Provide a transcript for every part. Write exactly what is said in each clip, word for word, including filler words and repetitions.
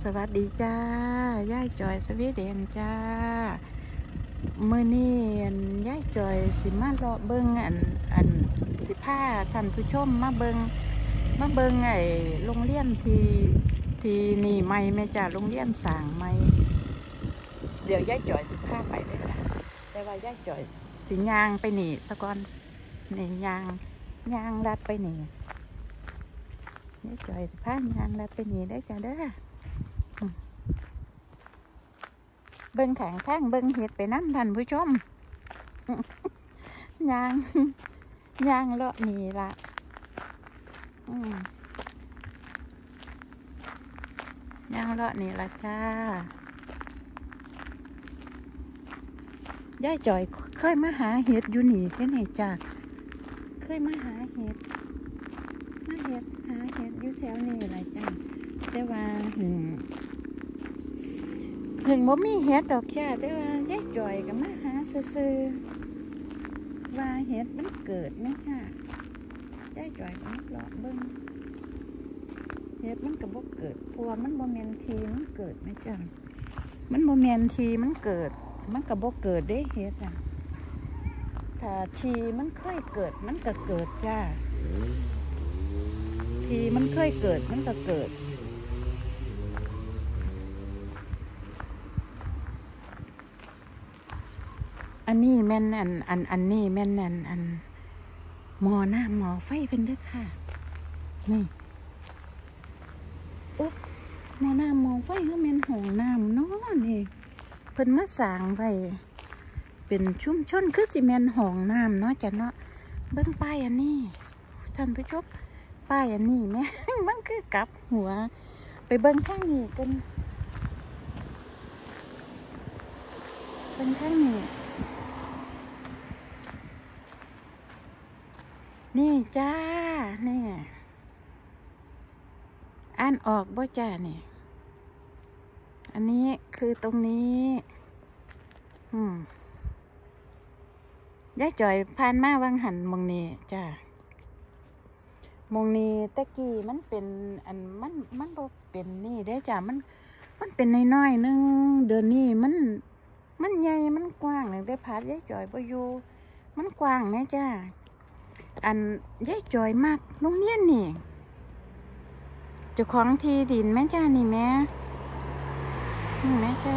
สวัสดีจ้าย่ายจอยสวีเดนจ้ามื้อนี้ย่ายจอยสิมาเลาะเบิ่งอันอันสิพาท่านผู้ชมมาเบิ่งมาเบิ่งไอ้โรงเรียนที่ที่นี่ใหม่แม่จ้าโรงเรียนสร้างใหม่เดี๋ยวย่ายจอยสิพาไปเลยจ้ะแต่ว่าย่ายจอยสิย่างไปนี่ซะก่อนนี่ย่างย่างลัดไปนี่ย่ายจอยสิพาย่างลัดไปนี่ได้จ้าเด้อเบิ่งขางข้างเบิ่งเห็ดไปน้ำท่านผู้ชมยางยางเลาะนี่ละยางเลาะนี่ละจ้าย่ายจ่อยเคยมาหาเห็ดอยู่นี่แค่ไหนจ้าเคยมาหาเห็ดมาเห็ดหาเห็ดอยู่แถวนี้ละจ้าแต่ว่าหืมถึงบ่มีเห็ดดอกจ้าแต่ว่ายายจ่อยก็มาหาซื่อๆว่าเห็ดมันเกิดไหมจ้ายายจ่อยก็มาเลาะเบิ่งเห็ดมันก็บ่เกิดเพราะว่ามันบ่แม่นทีมันเกิดไหมจ้ามันบ่แม่นทีมันเกิดมันก็บ่เกิดได้เห็ดอ่ะถ้าทีมันเคยเกิดมันก็เกิดจ้าทีมันเคยเกิดมันก็เกิดอันนี้แม่นอันอันอันนี้แม่นอันอันหมอน้ำหมอไฟเป็นเด้อค่ะนี่อุ๊บหมอน้ำหมอไฟเขาแม่นห้องน้ำเนาะนี่เพิ่นมาสร้างไว้เป็นชุมชนคือสิแม่นห้องน้ำเนาะจ้ะเนาะเบิ่งป้ายอันนี้ท่านผู้ชมป้ายอันนี้แม่มันคือกลับหัวไปเบิ่งข้างนี้กันเบิ่งข้างนี้นี่จ้านี่อ่านออกบ่จ้าเนี่ยอันนี้คือตรงนี้อืมย่าจ่อยผ่านมาวังหันมองนี้จ้ามองนี้ตะกี้มันเป็นอันมันมันบ่เป็นนี่ได้จ้ามันมันเป็นน้อยๆนึงเดือนนี้มันมันใหญ่มันกว้างเลยได้พาย่าจ่อยบ่อยู่มันกว้างนะจ้าอันย่ายจอยมากโรงเรียนนี่เจ้าของที่ดินแม่จ้านี่แม่นี่แม่จ้า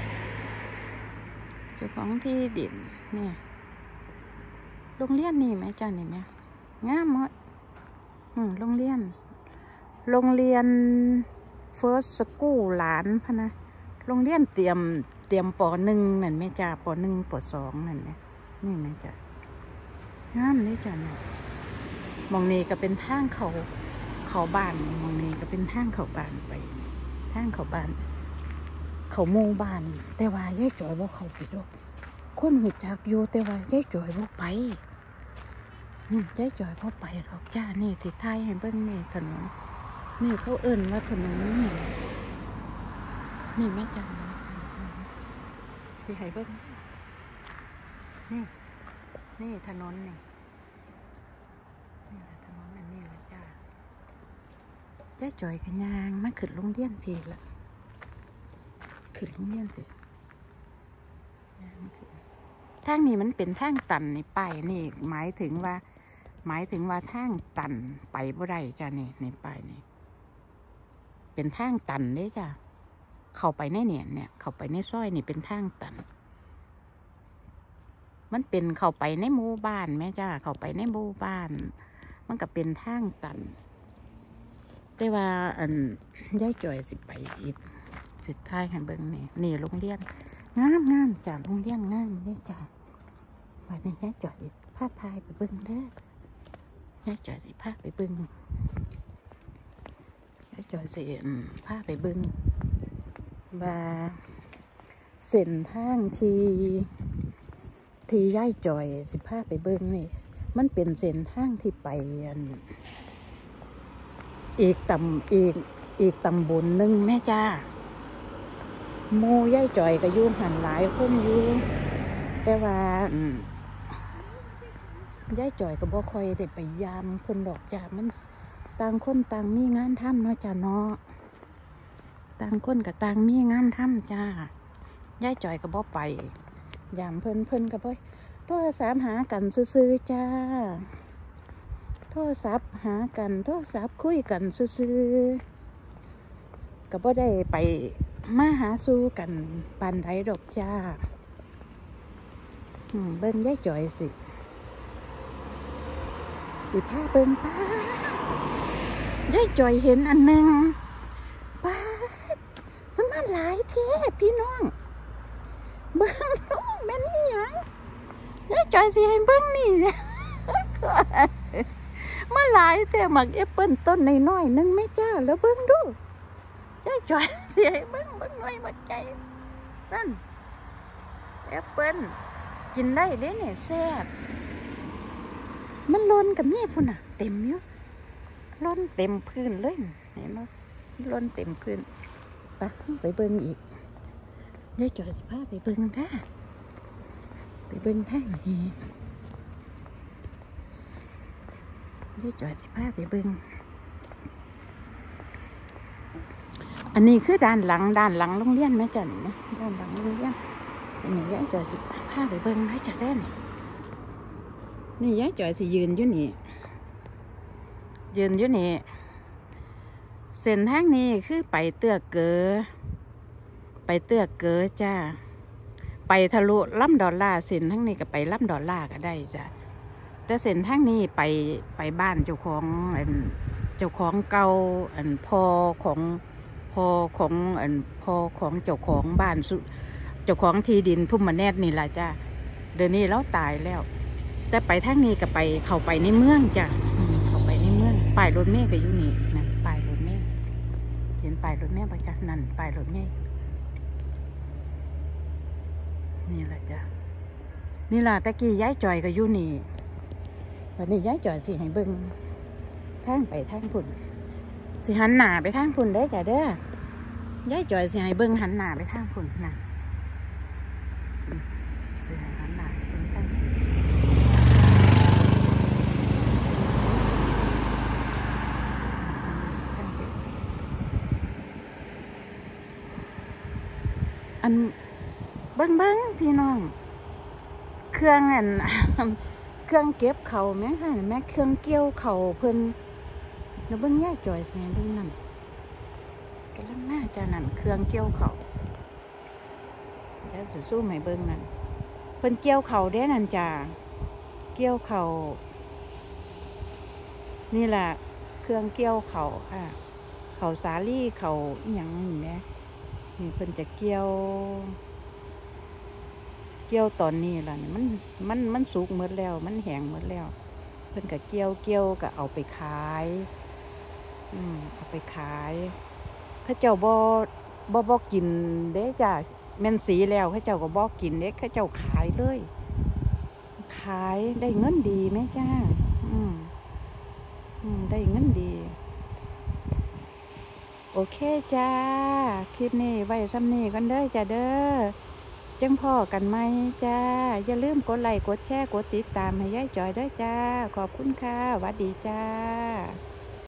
เจ้าของที่ดินนี่โรงเรียนนี่แม่จ้านี่แม่งามหมดอืมโรงเรียนโรงเรียนเฟิร์สสกูลหลานพะนะโรงเรียนเตรียมเตรียมปหนึ่งนั่นแม่จ้าปหนึ่งปสองนั่นแม่นี่แม่จ้างามเลยจ้าเนี่ยมองนี้ก็เป็นทางเขาเขาบ้านมองนี้ก็เป็นทางเขาบ้านไปทางเขาบ้านเขาหมู่บ้านแต่ว่ายายจ่อยบ่เข้าไปดอกคนหูจักอยู่แต่ว่ายายจ่อยบ่ไปยายจ่อยบ่ไปหรอกจ้านี่ที่ท้ายให้เบิ่งนี่ถนนนี่เขาเอิ้นว่าถนนนี่นี่แม่จันสิให้เบิ่งนี่นี่ถนนนี่นี่แหละถนนอันนี้แหละจ้าจ้าจ่อยกันยางมาขึ้นโรงเรียนพี่ละขึ้นโรงเรียนพี่ทางนี้มันเป็นทางตันในป้ายนี่หมายถึงว่าหมายถึงว่าทางตันไปบ่ได้จ้านี่ในป้ายนี่เป็นทางตันเด้จ้าเข้าไปในเนี่ยเนี่ยเข้าไปในซอยนี่เป็นทางตันมันเป็นเข้าไปในหมู่บ้านแม่จ้าเข้าไปในหมู่บ้านมันก็เป็นทางตันแต่ว่าอันย่ายจ่อยสิไปอีกสุดท้ายให้เบิ่งนี่นี่โรงเรียนงามงามจ้าโรงเรียนงามนี่จ้าวันนี้ย่ายจ่อยพาทายไปเบิ่งเด้อย่ายจ่อยสิพาไปเบิ่งย่ายจ่อยสิพาไปเบิ่งว่าเส้นทางที่ที่ย่ายจ่อยสิพาไปเบิ่งนี่มันเป็นเส้นทางที่ไปอันอีกตำอีกอีกตำบลหนึ่งแม่จ้าโมย่ายจ่อยก็อยู่หันหลายคนอยู่แต่ว่าย่ายจ่อยก็บ่ค่อยได้ไปยามคนดอกจ้ามันต่างคนต่างมีงานทำเนาะจ้าเนาะต่างคนกับต่างมีงานทำจ้ายายจ่อยก็บ่ไปยามเพิ่นเพิ่นก็บ่โทรศัพท์หากันซื่อๆจ้าโทรศัพท์หากันโทรศัพท์คุยกันซื่อๆก็บ่ได้ไปมาหาสู่กันปานใดดอกจ้าอืมเบิ่งยายจ่อยสิสิพาเบิ่งป้ายายจ่อยเห็นอันหนึ่งป้าสมาหลายเท่พี่น้องเบิ่งน้องแม่นี่ยังยายจ่อยสิให้เบิ่งนี่ มาหลายแต่หมักแอปเปิ้ลต้นน้อยๆนึงไม่จ้าแล้วเบิ่งดูยายจ่อยสิให้เบิ่งเบิ่งหน่อยบักใจนั่นแอปเปิ้ลกินได้เด้เนี่ยแซ่บมันล้นกับมีพุ่นน่ะเต็มอยู่ล้นเต็มพื้นเลยเห็นไหมล้นเต็มพื้นไปไปเบิ่งอีกยายจ่อยสิพาไปเบิ่งท่าไปเบิ่งท่าไหนยายจ่อยสิพาไปเบิ่งอันนี้คือด้านหลังด้านหลังโรงเรียนแม่จันนะด้านหลังโรงเรียนอันนี้ยายจ่อยสิพาไปเบิ่งให้จัดได้นี่นี่ยายจ่อยสิยืนอยู่นี่ยืนอยู่นี่เส้นทางนี้คือไปเตือกเก๋อไปเตือกเก๋อจ้าไปทะลุลำดอลลาร์เส้นทางนี้ก็ไปลำดอลลาร์ก็ได้จ้าแต่เส้นทางนี้ไปไปบ้านเจ้าของอันเจ้าของเก่าอันพ่อของพ่อของอันพ่อของเจ้าของบ้านสุเจ้าของที่ดินทุ่มมาแนดนี่แหละจ้าเดี๋ยวนี้เราตายแล้วแต่ไปทางนี้ก็ไปเข้าไปในเมืองจ้าเข้าไปในเมืองป้ายรถเมล์ก็อยู่นี่นะป้ายรถเมล์เห็นป้ายรถเมล์ป่ะจ้านั่นป้ายรถเมล์นี่แหละจ้านี่ล่ะตะกี้ย้ายจ่อยก็อยู่นี่วันนี้ย้ายจ่อยสิให้เบิ่งทางไปทางพุ่นสิหันหน้าไปทางพุ่นได้จ้ะเด้อย้ายจ่อยสิให้เบิ่งหันหน้าไปทางพุ่นนะสิให้หันหน้าไปเบิ่งทางอันเบิ่งเบิ่งพี่น้องเครื่องอัน เครื่องเก็บเขาแม่ค่ะแม่เครื่องเกี่ยวเขาเพิ่นแล้วเบิ่งยายจ่อยสิเบิ่งนั่นกำลังน่าจะนั่นเครื่องเกี่ยวเขาแล้วสิสู้ให้เบิ่งนั่นเพิ่นเกี่ยวเขาเด้นั่นจ้าเกี่ยวเขานี่แหละเครื่องเกี่ยวเขาค่ะเขาสาลี่เขาอีหยังนี่แหมนี่เพิ่นจะเกี่ยวเกี่ยวตอนนี้ล่ะนี่มันมันมันสุกหมดแล้วมันแห้งหมดแล้วเพิ่นก็เกี่ยวเกี่ยวก็เอาไปขายอืมเอาไปขายเขาเจ้าบ่บ่บ่กินเด้จ้ะแม่นสีแล้วเขาเจ้าก็บ่กินเด้เขาเจ้าขายเลยขายได้เงินดีแม่จ้าอืมอืมได้เงินดีโอเคจ้าคลิปนี้ไว้ซ้ำนี้กันเด้อจ้าเด้อจังพ่อกันไหมจ้าอย่าลืมกดไลค์กดแชร์กดติดตามให้ยายจ่อยด้วยจ้าขอบคุณค่ะสวัสดีจ้า